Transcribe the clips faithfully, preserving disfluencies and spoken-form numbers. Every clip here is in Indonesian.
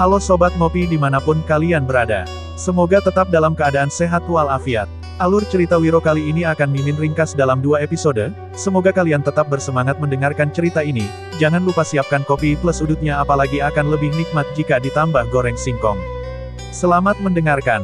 Halo Sobat Ngopi dimanapun kalian berada. Semoga tetap dalam keadaan sehat walafiat. Alur cerita Wiro kali ini akan Mimin ringkas dalam dua episode, semoga kalian tetap bersemangat mendengarkan cerita ini. Jangan lupa siapkan kopi plus udutnya, apalagi akan lebih nikmat jika ditambah goreng singkong. Selamat mendengarkan.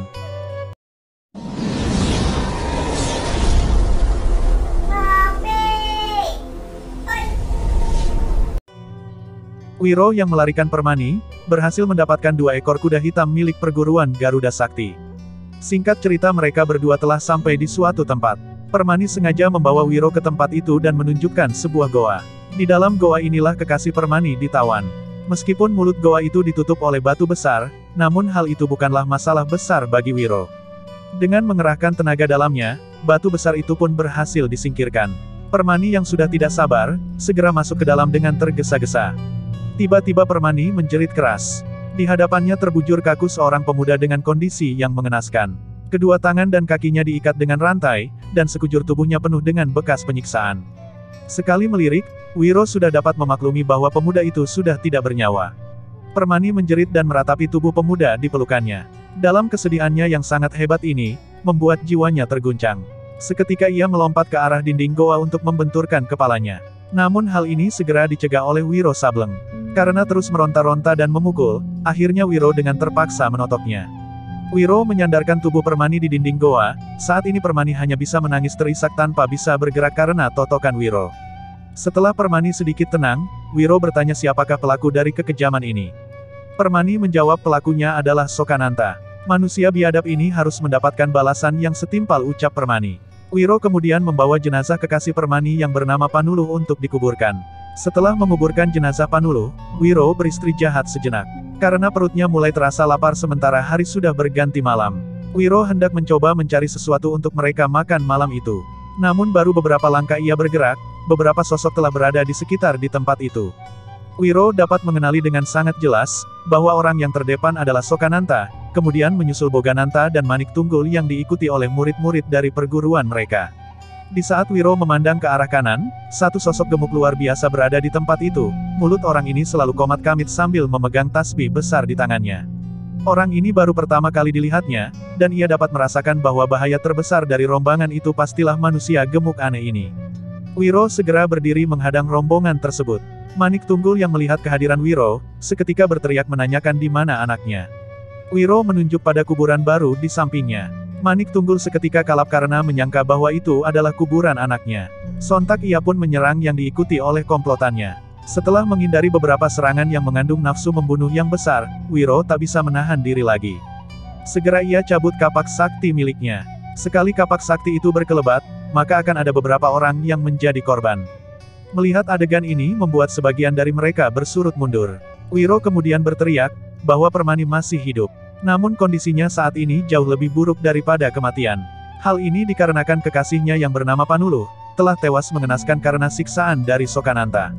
Wiro yang melarikan Permani, berhasil mendapatkan dua ekor kuda hitam milik perguruan Garuda Sakti. Singkat cerita, mereka berdua telah sampai di suatu tempat. Permani sengaja membawa Wiro ke tempat itu dan menunjukkan sebuah goa. Di dalam goa inilah kekasih Permani ditawan. Meskipun mulut goa itu ditutup oleh batu besar, namun hal itu bukanlah masalah besar bagi Wiro. Dengan mengerahkan tenaga dalamnya, batu besar itu pun berhasil disingkirkan. Permani yang sudah tidak sabar, segera masuk ke dalam dengan tergesa-gesa. Tiba-tiba Permani menjerit keras. Di hadapannya terbujur kaku seorang pemuda dengan kondisi yang mengenaskan. Kedua tangan dan kakinya diikat dengan rantai, dan sekujur tubuhnya penuh dengan bekas penyiksaan. Sekali melirik, Wiro sudah dapat memaklumi bahwa pemuda itu sudah tidak bernyawa. Permani menjerit dan meratapi tubuh pemuda di pelukannya. Dalam kesedihannya yang sangat hebat ini, membuat jiwanya terguncang. Seketika ia melompat ke arah dinding goa untuk membenturkan kepalanya. Namun hal ini segera dicegah oleh Wiro Sableng. Karena terus meronta-ronta dan memukul, akhirnya Wiro dengan terpaksa menotoknya. Wiro menyandarkan tubuh Permani di dinding goa, saat ini Permani hanya bisa menangis terisak tanpa bisa bergerak karena totokan Wiro. Setelah Permani sedikit tenang, Wiro bertanya siapakah pelaku dari kekejaman ini. Permani menjawab pelakunya adalah Sokananta. Manusia biadab ini harus mendapatkan balasan yang setimpal, ucap Permani. Wiro kemudian membawa jenazah kekasih Permani yang bernama Panuluh untuk dikuburkan. Setelah menguburkan jenazah Panuluh, Wiro beristri jahat sejenak. Karena perutnya mulai terasa lapar sementara hari sudah berganti malam. Wiro hendak mencoba mencari sesuatu untuk mereka makan malam itu. Namun baru beberapa langkah ia bergerak, beberapa sosok telah berada di sekitar di tempat itu. Wiro dapat mengenali dengan sangat jelas, bahwa orang yang terdepan adalah Sokananta, kemudian menyusul Bogananta dan Manik Tunggul yang diikuti oleh murid-murid dari perguruan mereka. Di saat Wiro memandang ke arah kanan, satu sosok gemuk luar biasa berada di tempat itu. Mulut orang ini selalu komat kamit sambil memegang tasbih besar di tangannya. Orang ini baru pertama kali dilihatnya, dan ia dapat merasakan bahwa bahaya terbesar dari rombongan itu pastilah manusia gemuk aneh ini. Wiro segera berdiri menghadang rombongan tersebut. Manik Tunggul yang melihat kehadiran Wiro, seketika berteriak menanyakan di mana anaknya. Wiro menunjuk pada kuburan baru di sampingnya. Manik Tunggul seketika kalap karena menyangka bahwa itu adalah kuburan anaknya. Sontak ia pun menyerang yang diikuti oleh komplotannya. Setelah menghindari beberapa serangan yang mengandung nafsu membunuh yang besar, Wiro tak bisa menahan diri lagi. Segera ia cabut kapak sakti miliknya. Sekali kapak sakti itu berkelebat, maka akan ada beberapa orang yang menjadi korban. Melihat adegan ini membuat sebagian dari mereka bersurut mundur. Wiro kemudian berteriak, bahwa Permani masih hidup. Namun kondisinya saat ini jauh lebih buruk daripada kematian. Hal ini dikarenakan kekasihnya yang bernama Panuluh, telah tewas mengenaskan karena siksaan dari Sokananta.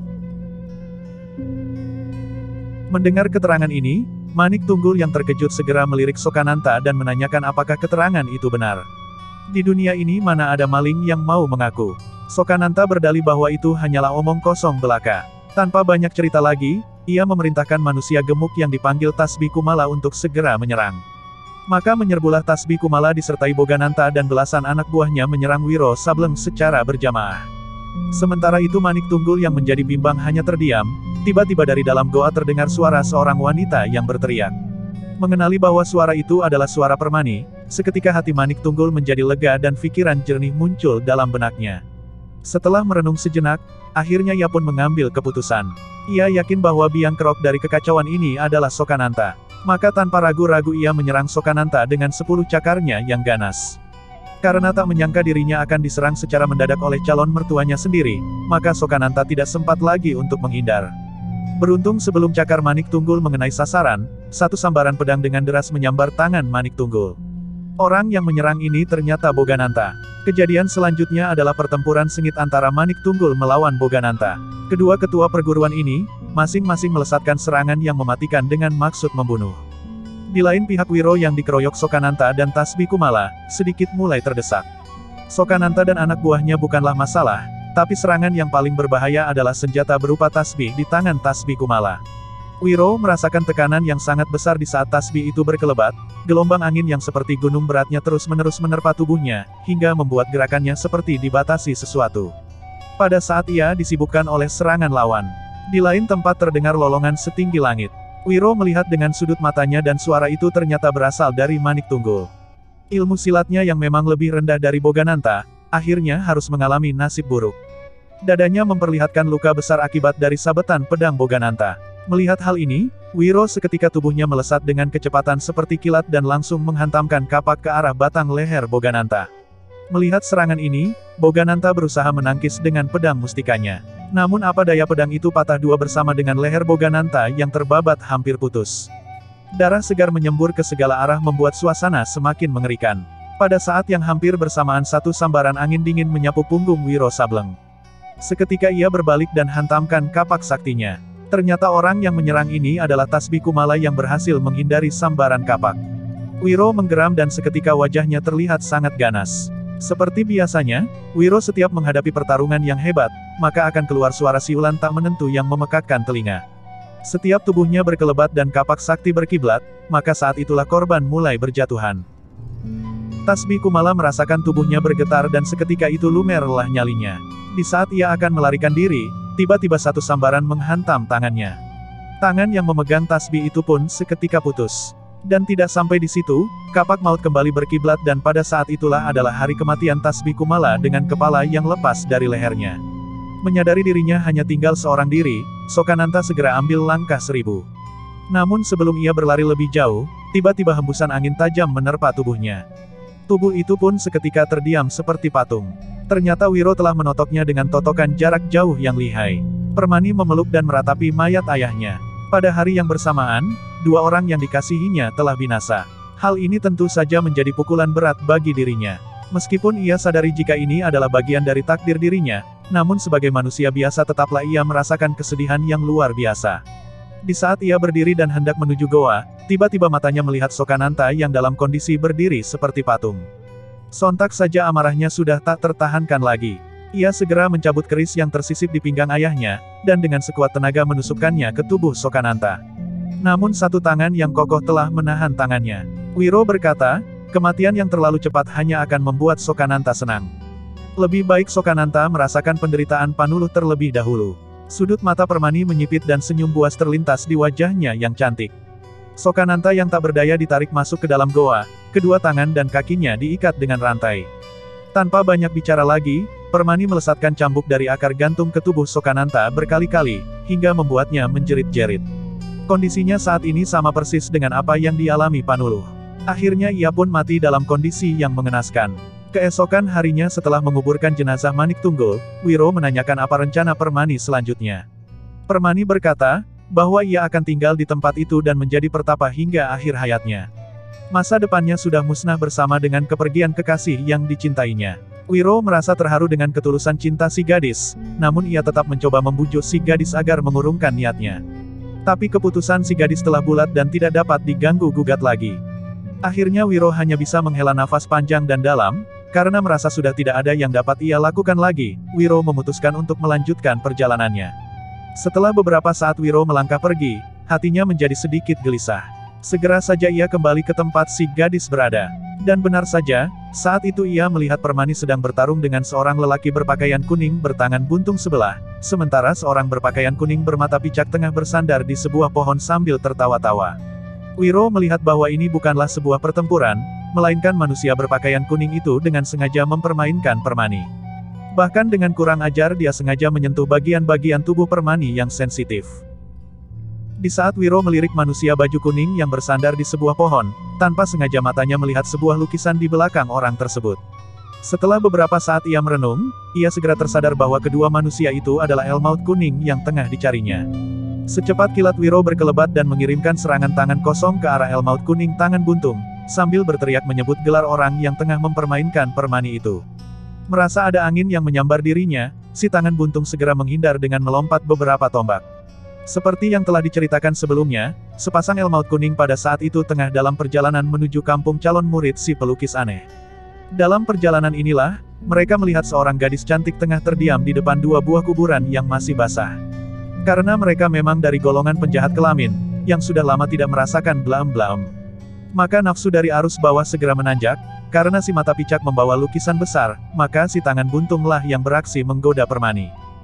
Mendengar keterangan ini, Manik Tunggul yang terkejut segera melirik Sokananta dan menanyakan apakah keterangan itu benar. Di dunia ini mana ada maling yang mau mengaku. Sokananta berdalih bahwa itu hanyalah omong kosong belaka. Tanpa banyak cerita lagi, ia memerintahkan manusia gemuk yang dipanggil Tasbih Kumala untuk segera menyerang. Maka menyerbulah Tasbih Kumala disertai Bogananta dan belasan anak buahnya menyerang Wiro Sableng secara berjamaah. Sementara itu Manik Tunggul yang menjadi bimbang hanya terdiam, tiba-tiba dari dalam goa terdengar suara seorang wanita yang berteriak. Mengenali bahwa suara itu adalah suara Permani, seketika hati Manik Tunggul menjadi lega dan pikiran jernih muncul dalam benaknya. Setelah merenung sejenak, akhirnya ia pun mengambil keputusan. Ia yakin bahwa biang kerok dari kekacauan ini adalah Sokananta. Maka tanpa ragu-ragu ia menyerang Sokananta dengan sepuluh cakarnya yang ganas. Karena tak menyangka dirinya akan diserang secara mendadak oleh calon mertuanya sendiri, maka Sokananta tidak sempat lagi untuk menghindar. Beruntung sebelum cakar Manik Tunggul mengenai sasaran, satu sambaran pedang dengan deras menyambar tangan Manik Tunggul. Orang yang menyerang ini ternyata Bogananta. Kejadian selanjutnya adalah pertempuran sengit antara Manik Tunggul melawan Bogananta. Kedua ketua perguruan ini, masing-masing melesatkan serangan yang mematikan dengan maksud membunuh. Di lain pihak Wiro yang dikeroyok Sokananta dan Tasbih Kumala, sedikit mulai terdesak. Sokananta dan anak buahnya bukanlah masalah, tapi serangan yang paling berbahaya adalah senjata berupa tasbih di tangan Tasbih Kumala. Wiro merasakan tekanan yang sangat besar di saat tasbih itu berkelebat, gelombang angin yang seperti gunung beratnya terus-menerus menerpa tubuhnya, hingga membuat gerakannya seperti dibatasi sesuatu. Pada saat ia disibukkan oleh serangan lawan, di lain tempat terdengar lolongan setinggi langit. Wiro melihat dengan sudut matanya dan suara itu ternyata berasal dari Manik Tunggul. Ilmu silatnya yang memang lebih rendah dari Bogananta, akhirnya harus mengalami nasib buruk. Dadanya memperlihatkan luka besar akibat dari sabetan pedang Bogananta. Melihat hal ini, Wiro seketika tubuhnya melesat dengan kecepatan seperti kilat dan langsung menghantamkan kapak ke arah batang leher Bogananta. Melihat serangan ini, Bogananta berusaha menangkis dengan pedang mustikanya. Namun apa daya pedang itu patah dua bersama dengan leher Bogananta yang terbabat hampir putus. Darah segar menyembur ke segala arah membuat suasana semakin mengerikan. Pada saat yang hampir bersamaan satu sambaran angin dingin menyapu punggung Wiro Sableng. Seketika ia berbalik dan hantamkan kapak saktinya. Ternyata orang yang menyerang ini adalah Tasbih Kumala yang berhasil menghindari sambaran kapak. Wiro menggeram dan seketika wajahnya terlihat sangat ganas. Seperti biasanya, Wiro setiap menghadapi pertarungan yang hebat, maka akan keluar suara siulan tak menentu yang memekakkan telinga. Setiap tubuhnya berkelebat dan kapak sakti berkiblat, maka saat itulah korban mulai berjatuhan. Tasbih Kumala merasakan tubuhnya bergetar dan seketika itu lumerlah nyalinya. Di saat ia akan melarikan diri, tiba-tiba satu sambaran menghantam tangannya. Tangan yang memegang tasbih itu pun seketika putus. Dan tidak sampai di situ, kapak maut kembali berkiblat dan pada saat itulah adalah hari kematian Tasbih Kumala dengan kepala yang lepas dari lehernya. Menyadari dirinya hanya tinggal seorang diri, Sokananta segera ambil langkah seribu. Namun sebelum ia berlari lebih jauh, tiba-tiba hembusan angin tajam menerpa tubuhnya. Tubuh itu pun seketika terdiam seperti patung. Ternyata Wiro telah menotoknya dengan totokan jarak jauh yang lihai. Permani memeluk dan meratapi mayat ayahnya. Pada hari yang bersamaan, dua orang yang dikasihinya telah binasa. Hal ini tentu saja menjadi pukulan berat bagi dirinya. Meskipun ia sadari jika ini adalah bagian dari takdir dirinya, namun sebagai manusia biasa tetaplah ia merasakan kesedihan yang luar biasa. Di saat ia berdiri dan hendak menuju goa, tiba-tiba matanya melihat Sokananta yang dalam kondisi berdiri seperti patung. Sontak saja amarahnya sudah tak tertahankan lagi. Ia segera mencabut keris yang tersisip di pinggang ayahnya, dan dengan sekuat tenaga menusukkannya ke tubuh Sokananta. Namun satu tangan yang kokoh telah menahan tangannya. Wiro berkata, kematian yang terlalu cepat hanya akan membuat Sokananta senang. Lebih baik Sokananta merasakan penderitaan Panuluh terlebih dahulu. Sudut mata Permani menyipit dan senyum buas terlintas di wajahnya yang cantik. Sokananta yang tak berdaya ditarik masuk ke dalam goa, kedua tangan dan kakinya diikat dengan rantai. Tanpa banyak bicara lagi, Permani melesatkan cambuk dari akar gantung ke tubuh Sokananta berkali-kali, hingga membuatnya menjerit-jerit. Kondisinya saat ini sama persis dengan apa yang dialami Panuluh. Akhirnya ia pun mati dalam kondisi yang mengenaskan. Keesokan harinya setelah menguburkan jenazah Manik Tunggul, Wiro menanyakan apa rencana Permani selanjutnya. Permani berkata, bahwa ia akan tinggal di tempat itu dan menjadi pertapa hingga akhir hayatnya. Masa depannya sudah musnah bersama dengan kepergian kekasih yang dicintainya. Wiro merasa terharu dengan ketulusan cinta si gadis, namun ia tetap mencoba membujuk si gadis agar mengurungkan niatnya. Tapi keputusan si gadis telah bulat dan tidak dapat diganggu-gugat lagi. Akhirnya Wiro hanya bisa menghela nafas panjang dan dalam, karena merasa sudah tidak ada yang dapat ia lakukan lagi, Wiro memutuskan untuk melanjutkan perjalanannya. Setelah beberapa saat Wiro melangkah pergi, hatinya menjadi sedikit gelisah. Segera saja ia kembali ke tempat si gadis berada. Dan benar saja, saat itu ia melihat Permani sedang bertarung dengan seorang lelaki berpakaian kuning bertangan buntung sebelah, sementara seorang berpakaian kuning bermata picak tengah bersandar di sebuah pohon sambil tertawa-tawa. Wiro melihat bahwa ini bukanlah sebuah pertempuran, melainkan manusia berpakaian kuning itu dengan sengaja mempermainkan Permani. Bahkan dengan kurang ajar dia sengaja menyentuh bagian-bagian tubuh Permani yang sensitif. Di saat Wiro melirik manusia baju kuning yang bersandar di sebuah pohon, tanpa sengaja matanya melihat sebuah lukisan di belakang orang tersebut. Setelah beberapa saat ia merenung, ia segera tersadar bahwa kedua manusia itu adalah Elmaut kuning yang tengah dicarinya. Secepat kilat Wiro berkelebat dan mengirimkan serangan tangan kosong ke arah Elmaut kuning tangan buntung, sambil berteriak menyebut gelar orang yang tengah mempermainkan Permani itu. Merasa ada angin yang menyambar dirinya, si tangan buntung segera menghindar dengan melompat beberapa tombak. Seperti yang telah diceritakan sebelumnya, sepasang Elmaut kuning pada saat itu tengah dalam perjalanan menuju kampung calon murid si pelukis aneh. Dalam perjalanan inilah, mereka melihat seorang gadis cantik tengah terdiam di depan dua buah kuburan yang masih basah. Karena mereka memang dari golongan penjahat kelamin, yang sudah lama tidak merasakan blaem-blaem. Maka nafsu dari arus bawah segera menanjak, karena si mata picak membawa lukisan besar, maka si tangan buntunglah yang beraksi menggoda Permani.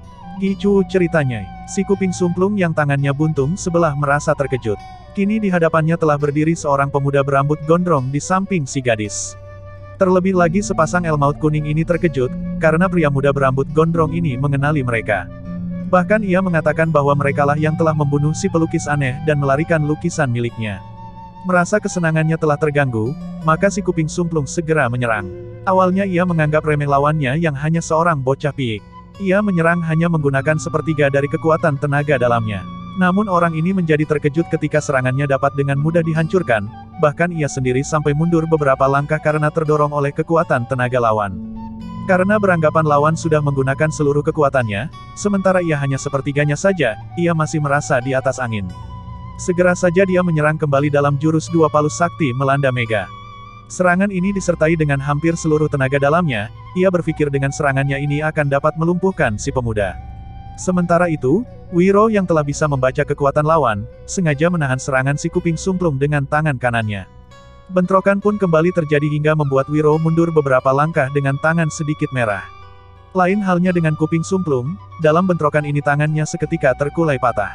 Gicu ceritanya, si kuping sumplung yang tangannya buntung sebelah merasa terkejut. Kini di hadapannya telah berdiri seorang pemuda berambut gondrong di samping si gadis. Terlebih lagi sepasang elmaut kuning ini terkejut, karena pria muda berambut gondrong ini mengenali mereka. Bahkan ia mengatakan bahwa merekalah yang telah membunuh si pelukis aneh dan melarikan lukisan miliknya. Merasa kesenangannya telah terganggu, maka si kuping sumplung segera menyerang. Awalnya ia menganggap remeh lawannya yang hanya seorang bocah piik. Ia menyerang hanya menggunakan sepertiga dari kekuatan tenaga dalamnya. Namun orang ini menjadi terkejut ketika serangannya dapat dengan mudah dihancurkan, bahkan ia sendiri sampai mundur beberapa langkah karena terdorong oleh kekuatan tenaga lawan. Karena beranggapan lawan sudah menggunakan seluruh kekuatannya, sementara ia hanya sepertiganya saja, ia masih merasa di atas angin. Segera saja dia menyerang kembali dalam jurus dua palus sakti melanda Mega. Serangan ini disertai dengan hampir seluruh tenaga dalamnya, ia berpikir dengan serangannya ini akan dapat melumpuhkan si pemuda. Sementara itu, Wiro yang telah bisa membaca kekuatan lawan, sengaja menahan serangan si kuping sumplung dengan tangan kanannya. Bentrokan pun kembali terjadi hingga membuat Wiro mundur beberapa langkah dengan tangan sedikit merah. Lain halnya dengan kuping sumplung, dalam bentrokan ini tangannya seketika terkulai patah.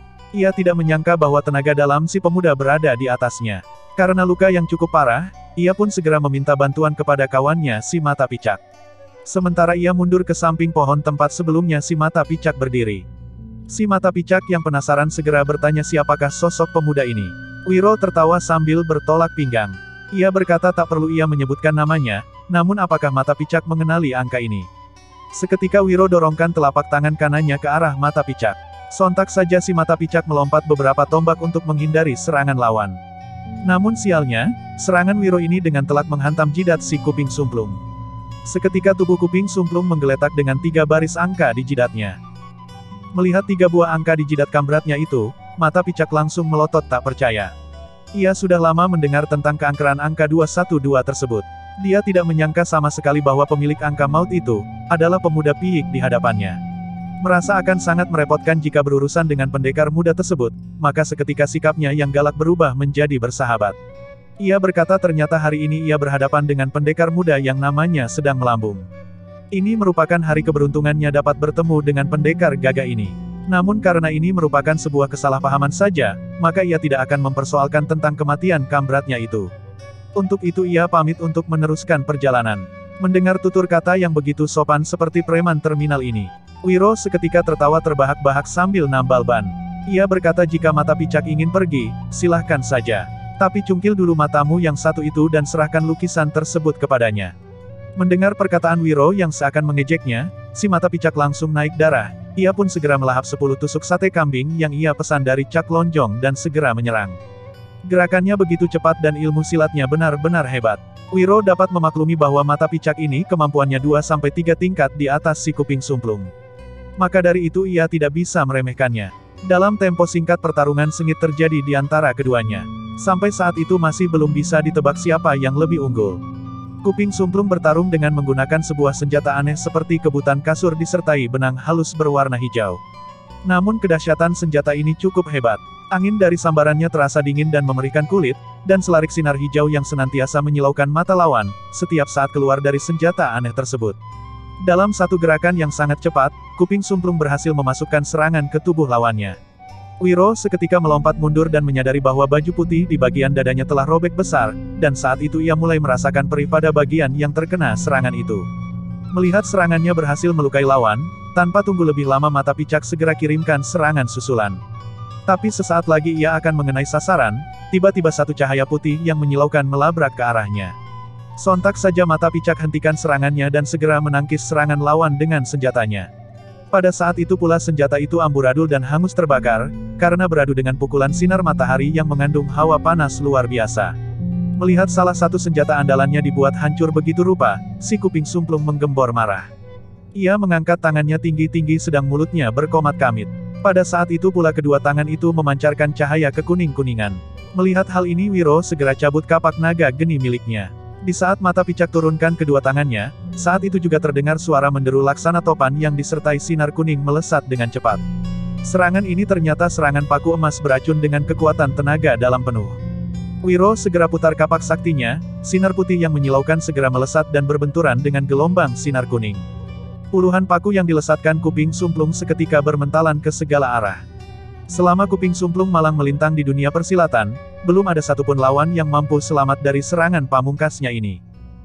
Ia tidak menyangka bahwa tenaga dalam si pemuda berada di atasnya. Karena luka yang cukup parah, ia pun segera meminta bantuan kepada kawannya si mata picak. Sementara ia mundur ke samping pohon tempat sebelumnya si mata picak berdiri. Si mata picak yang penasaran segera bertanya siapakah sosok pemuda ini. Wiro tertawa sambil bertolak pinggang. Ia berkata tak perlu ia menyebutkan namanya, namun apakah mata picak mengenali angka ini? Seketika Wiro dorongkan telapak tangan kanannya ke arah mata picak. Sontak saja si mata picak melompat beberapa tombak untuk menghindari serangan lawan. Namun sialnya, serangan Wiro ini dengan telak menghantam jidat si kuping sumplung. Seketika tubuh kuping sumplung menggeletak dengan tiga baris angka di jidatnya. Melihat tiga buah angka di jidat kambratnya itu, mata picak langsung melotot tak percaya. Ia sudah lama mendengar tentang keangkeran angka dua satu dua tersebut. Dia tidak menyangka sama sekali bahwa pemilik angka maut itu, adalah pemuda piik di hadapannya. Merasa akan sangat merepotkan jika berurusan dengan pendekar muda tersebut, maka seketika sikapnya yang galak berubah menjadi bersahabat. Ia berkata ternyata hari ini ia berhadapan dengan pendekar muda yang namanya sedang melambung. Ini merupakan hari keberuntungannya dapat bertemu dengan pendekar gagah ini. Namun karena ini merupakan sebuah kesalahpahaman saja, maka ia tidak akan mempersoalkan tentang kematian kambratnya itu. Untuk itu ia pamit untuk meneruskan perjalanan. Mendengar tutur kata yang begitu sopan seperti preman terminal ini, Wiro seketika tertawa terbahak-bahak sambil nambal ban. Ia berkata jika mata picak ingin pergi, silahkan saja. Tapi cungkil dulu matamu yang satu itu dan serahkan lukisan tersebut kepadanya. Mendengar perkataan Wiro yang seakan mengejeknya, si mata picak langsung naik darah. Ia pun segera melahap sepuluh tusuk sate kambing yang ia pesan dari Cak Lonjong dan segera menyerang. Gerakannya begitu cepat dan ilmu silatnya benar-benar hebat. Wiro dapat memaklumi bahwa mata picak ini kemampuannya dua sampai tiga tingkat di atas si kuping sumplung. Maka dari itu ia tidak bisa meremehkannya. Dalam tempo singkat pertarungan sengit terjadi di antara keduanya. Sampai saat itu masih belum bisa ditebak siapa yang lebih unggul. Kuping sumplung bertarung dengan menggunakan sebuah senjata aneh seperti kebutan kasur disertai benang halus berwarna hijau. Namun kedahsyatan senjata ini cukup hebat. Angin dari sambarannya terasa dingin dan memerikan kulit, dan selarik sinar hijau yang senantiasa menyilaukan mata lawan, setiap saat keluar dari senjata aneh tersebut. Dalam satu gerakan yang sangat cepat, kuping sumplung berhasil memasukkan serangan ke tubuh lawannya. Wiro seketika melompat mundur dan menyadari bahwa baju putih di bagian dadanya telah robek besar, dan saat itu ia mulai merasakan perih pada bagian yang terkena serangan itu. Melihat serangannya berhasil melukai lawan, tanpa tunggu lebih lama mata picak segera kirimkan serangan susulan. Tapi sesaat lagi ia akan mengenai sasaran, tiba-tiba satu cahaya putih yang menyilaukan melabrak ke arahnya. Sontak saja mata picak hentikan serangannya dan segera menangkis serangan lawan dengan senjatanya. Pada saat itu pula senjata itu amburadul dan hangus terbakar, karena beradu dengan pukulan sinar matahari yang mengandung hawa panas luar biasa. Melihat salah satu senjata andalannya dibuat hancur begitu rupa, si kuping sumplung menggembor marah. Ia mengangkat tangannya tinggi-tinggi sedang mulutnya berkomat-kamit. Pada saat itu pula kedua tangan itu memancarkan cahaya kekuning-kuningan. Melihat hal ini Wiro segera cabut kapak naga geni miliknya. Di saat mata picak turunkan kedua tangannya, saat itu juga terdengar suara menderu laksana topan yang disertai sinar kuning melesat dengan cepat. Serangan ini ternyata serangan paku emas beracun dengan kekuatan tenaga dalam penuh. Wiro segera putar kapak saktinya, sinar putih yang menyilaukan segera melesat dan berbenturan dengan gelombang sinar kuning. Puluhan paku yang dilesatkan kuping sumplung seketika bermentalan ke segala arah. Selama kuping sumplung malang melintang di dunia persilatan, belum ada satupun lawan yang mampu selamat dari serangan pamungkasnya ini.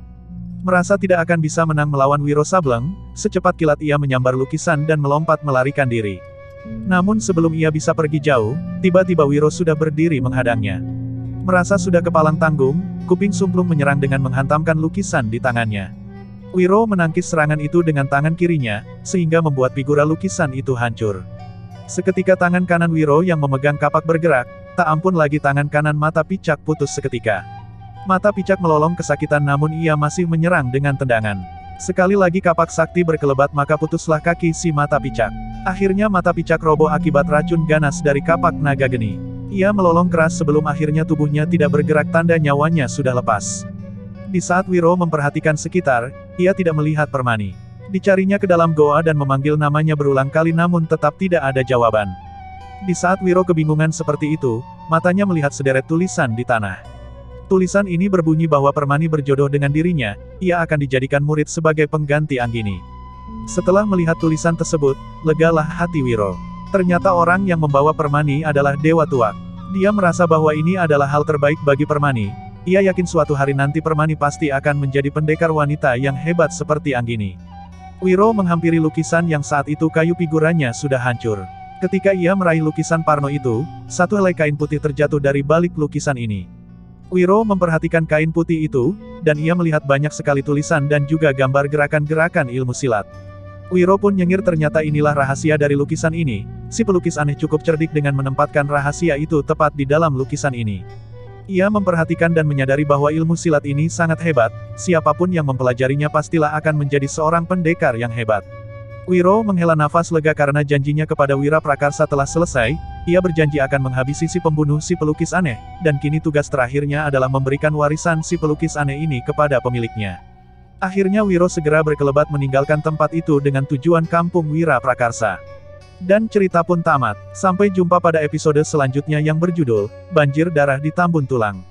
Merasa tidak akan bisa menang melawan Wiro Sableng, secepat kilat ia menyambar lukisan dan melompat melarikan diri. Namun sebelum ia bisa pergi jauh, tiba-tiba Wiro sudah berdiri menghadangnya. Merasa sudah kepalang tanggung, kuping sumplung menyerang dengan menghantamkan lukisan di tangannya. Wiro menangkis serangan itu dengan tangan kirinya, sehingga membuat figura lukisan itu hancur. Seketika tangan kanan Wiro yang memegang kapak bergerak, tak ampun lagi tangan kanan Mata Picak putus seketika. Mata Picak melolong kesakitan namun ia masih menyerang dengan tendangan. Sekali lagi kapak sakti berkelebat maka putuslah kaki si Mata Picak. Akhirnya Mata Picak roboh akibat racun ganas dari kapak naga geni. Ia melolong keras sebelum akhirnya tubuhnya tidak bergerak tanda nyawanya sudah lepas. Di saat Wiro memperhatikan sekitar, ia tidak melihat Permani. Dicarinya ke dalam goa dan memanggil namanya berulang kali namun tetap tidak ada jawaban. Di saat Wiro kebingungan seperti itu, matanya melihat sederet tulisan di tanah. Tulisan ini berbunyi bahwa Permani berjodoh dengan dirinya, ia akan dijadikan murid sebagai pengganti Anggini. Setelah melihat tulisan tersebut, legalah hati Wiro. Ternyata orang yang membawa Permani adalah Dewa Tuak. Dia merasa bahwa ini adalah hal terbaik bagi Permani. Ia yakin suatu hari nanti Permani pasti akan menjadi pendekar wanita yang hebat seperti Anggini. Wiro menghampiri lukisan yang saat itu kayu figuranya sudah hancur. Ketika ia meraih lukisan Parno itu, satu helai kain putih terjatuh dari balik lukisan ini. Wiro memperhatikan kain putih itu, dan ia melihat banyak sekali tulisan dan juga gambar gerakan-gerakan ilmu silat. Wiro pun nyengir ternyata inilah rahasia dari lukisan ini. Si pelukis aneh cukup cerdik dengan menempatkan rahasia itu tepat di dalam lukisan ini. Ia memperhatikan dan menyadari bahwa ilmu silat ini sangat hebat, siapapun yang mempelajarinya pastilah akan menjadi seorang pendekar yang hebat. Wiro menghela nafas lega karena janjinya kepada Wira Prakarsa telah selesai, ia berjanji akan menghabisi si pembunuh si pelukis aneh, dan kini tugas terakhirnya adalah memberikan warisan si pelukis aneh ini kepada pemiliknya. Akhirnya Wiro segera berkelebat meninggalkan tempat itu dengan tujuan kampung Wira Prakarsa. Dan cerita pun tamat. Sampai jumpa pada episode selanjutnya yang berjudul, Banjir Darah di Tambun Tulang.